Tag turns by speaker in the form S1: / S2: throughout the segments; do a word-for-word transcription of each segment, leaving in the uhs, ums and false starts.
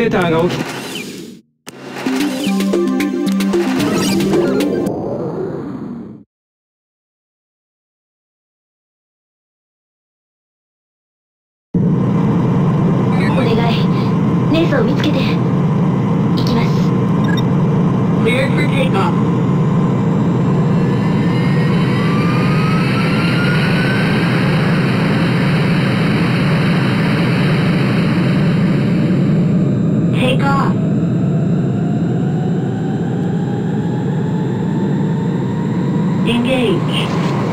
S1: デターが起き
S2: お願い、レースを見つけて行きます。
S3: Cleared for takeoff. Take off. Engage.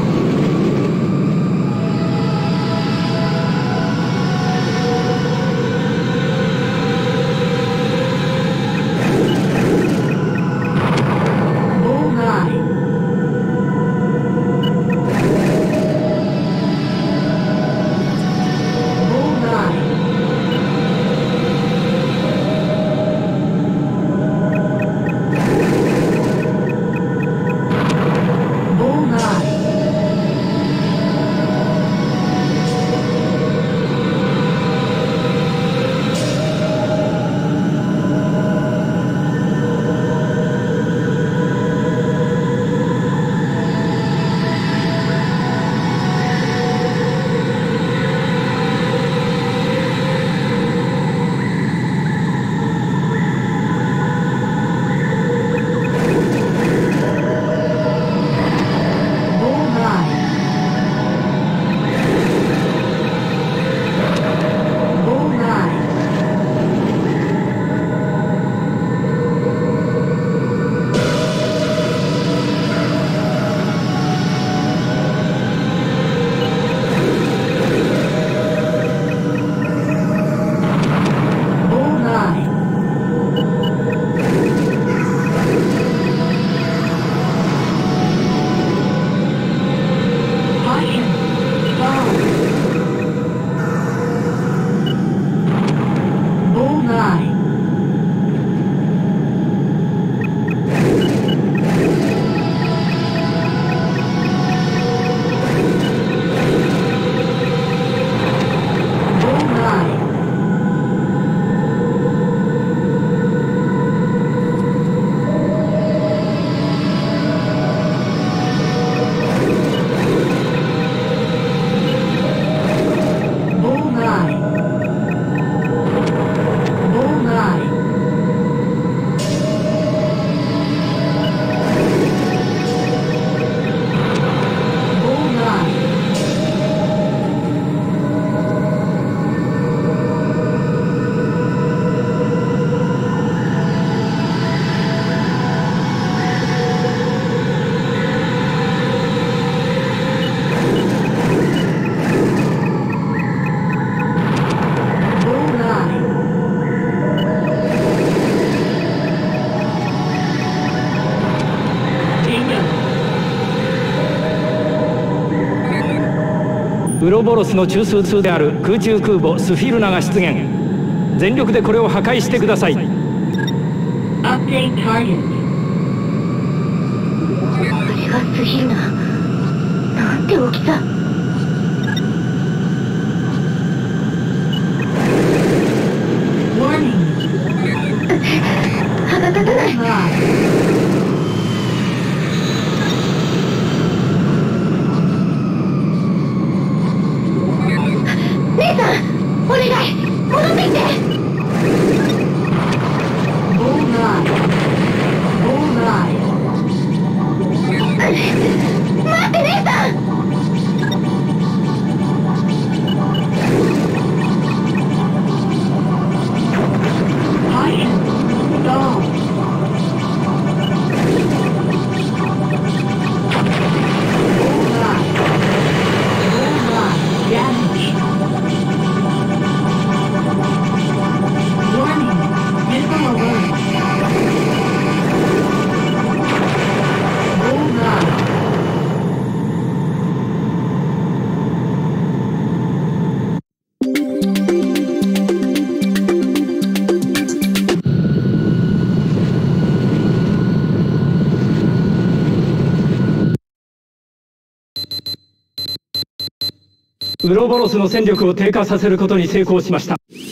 S3: Bullseye. Bullseye. Bullseye. Bullseye.
S1: ウロボロスの中枢である空中空母スフィルナが出現。全力でこれを破壊してください。
S3: Update target.
S2: あれがスヒルナ。なんて大きさ。
S3: Warning.
S2: 歯が立たない。
S3: Bullseye.
S2: 姉さん、お願い、戻ってきて。
S3: Bullseye. Bullseye.
S2: 待って、姉さん。
S3: Caution. Stall. Bullseye. Bullseye. Damage. Warning. Missile alert. Bullseye.
S1: ウロボロスの戦力を低下させることに成功しました。